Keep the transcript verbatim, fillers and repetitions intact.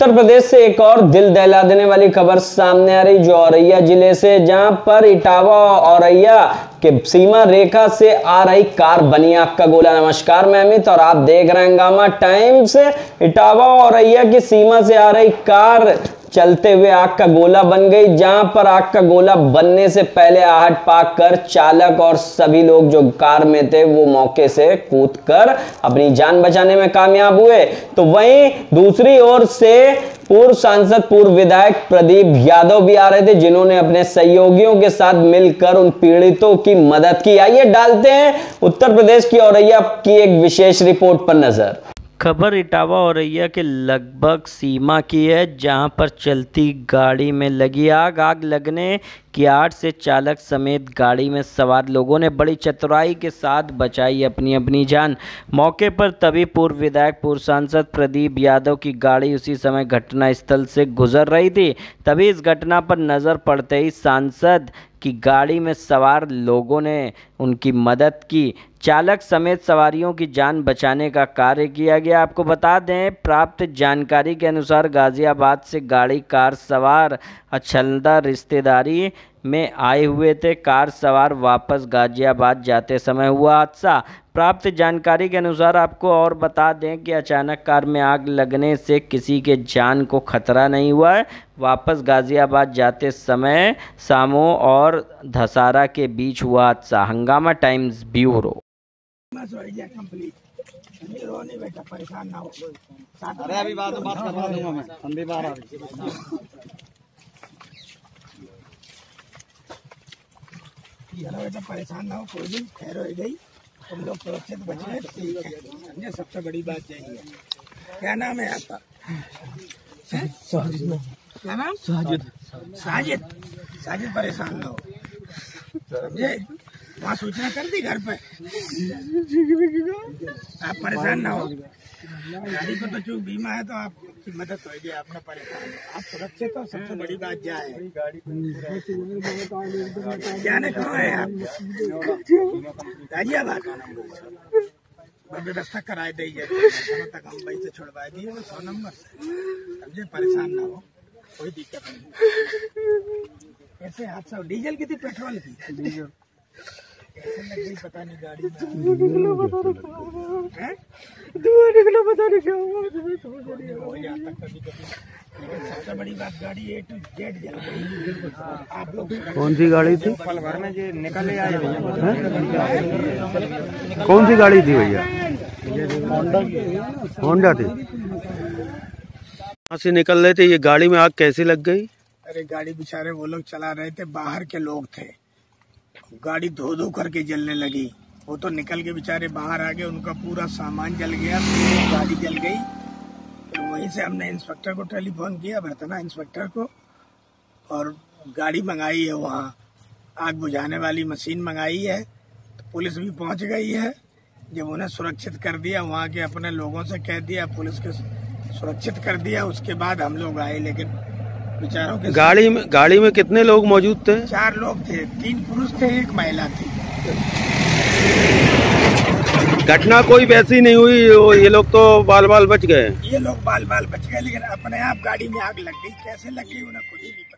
उत्तर प्रदेश से एक और दिल दहला देने वाली खबर सामने आ रही, जो औरैया जिले से, जहां पर इटावा औरैया के सीमा रेखा से आ रही कार बनी आग का गोला। नमस्कार, मैं अमित और आप देख रहे हैं हंगामा टाइम्स। इटावा औरैया की सीमा से आ रही कार चलते हुए आग का गोला बन गई, जहां पर आग का गोला बनने से पहले आहट पाकर चालक और सभी लोग जो कार में थे वो मौके से कूदकर अपनी जान बचाने में कामयाब हुए। तो वहीं दूसरी ओर से पूर्व सांसद, पूर्व विधायक प्रदीप यादव भी आ रहे थे, जिन्होंने अपने सहयोगियों के साथ मिलकर उन पीड़ितों की मदद की। आइए डालते हैं उत्तर प्रदेश की औरैया की एक विशेष रिपोर्ट पर नजर। खबर इटावा औरैया के लगभग सीमा की है, जहां पर चलती गाड़ी में लगी आग। आग लगने की आड़ से चालक समेत गाड़ी में सवार लोगों ने बड़ी चतुराई के साथ बचाई अपनी अपनी जान। मौके पर तभी पूर्व विधायक, पूर्व सांसद प्रदीप यादव की गाड़ी उसी समय घटना स्थल से गुजर रही थी। तभी इस घटना पर नज़र पड़ते ही सांसद की गाड़ी में सवार लोगों ने उनकी मदद की। चालक समेत सवारियों की जान बचाने का कार्य किया गया। आपको बता दें, प्राप्त जानकारी के अनुसार गाजियाबाद से गाड़ी कार सवार अछलदा रिश्तेदारी में आए हुए थे। कार सवार वापस गाजियाबाद जाते समय हुआ हादसा। प्राप्त जानकारी के अनुसार आपको और बता दें कि अचानक कार में आग लगने से किसी के जान को खतरा नहीं हुआ है। वापस गाजियाबाद जाते समय सामो और धसारा के बीच हुआ हादसा। हंगामा टाइम्स ब्यूरो। परेशान ना हो। अरे अभी बाद में बात करवा दूंगा मैं, हम भी बाहर आ रहे हैं। परेशान ना हो, कोई भी खैर हो गई, तुम लोग सुरक्षित बचे, ठीक है, समझे। सबसे बड़ी बात यही है। क्या नाम है आपका? साजिद। क्या नाम? साजिद। साजिद साजिद परेशान ना हो, समझे। वहाँ सूचना कर दी घर पे, आप परेशान ना हो। गाड़ी को तो चूक बीमा है तो आपकी मदद होगी, आप ना परेशान हो, आप सुरक्षित हो, सबसे बड़ी बात क्या है। जाने कहाँ है आप? गाजियाबाद। व्यवस्था कराए दी तक हम वही से छुड़वा दिए सौ नंबर से, समझे। परेशान ना हो, कोई दिक्कत नहीं। कैसे हादसा? डीजल की थी, पेट्रोल की? डीजल। कैसे लग गई पता नहीं गाड़ी में? धुआं निकला, पता नहीं क्या हुआ। कभी कभी सबसे बड़ी बात, गाड़ी ए टू जेड जल गई। आप लोग कौन सी गाड़ी थी? पल भर में जो निकले आए भैया। कौन सी गाड़ी थी भैया? होंडा थी। वहाँ से निकल रहे थे, ये गाड़ी में आग कैसे लग गई? अरे गाड़ी बेचारे वो लोग चला रहे थे, बाहर के लोग थे, गाड़ी धो धो करके जलने लगी। वो तो निकल के बेचारे बाहर आ गए, उनका पूरा सामान जल गया, गाड़ी जल गई। तो वहीं से हमने इंस्पेक्टर को टेलीफोन किया, बरतना इंस्पेक्टर को, और गाड़ी मंगाई है, वहाँ आग बुझाने वाली मशीन मंगाई है। तो पुलिस भी पहुंच गई है। जब उन्हें सुरक्षित कर दिया, वहाँ के अपने लोगों से कह दिया, पुलिस के सुरक्षित कर दिया, उसके बाद हम लोग आए। लेकिन बेचारों के गाड़ी में गाड़ी में कितने लोग मौजूद थे? चार लोग थे, तीन पुरुष थे, एक महिला थी। घटना कोई वैसी नहीं हुई, ये लोग तो बाल बाल बच गए। ये लोग बाल बाल बच गए, लेकिन अपने आप गाड़ी में आग लग गई। कैसे लग गई उन्हें खुद ही नहीं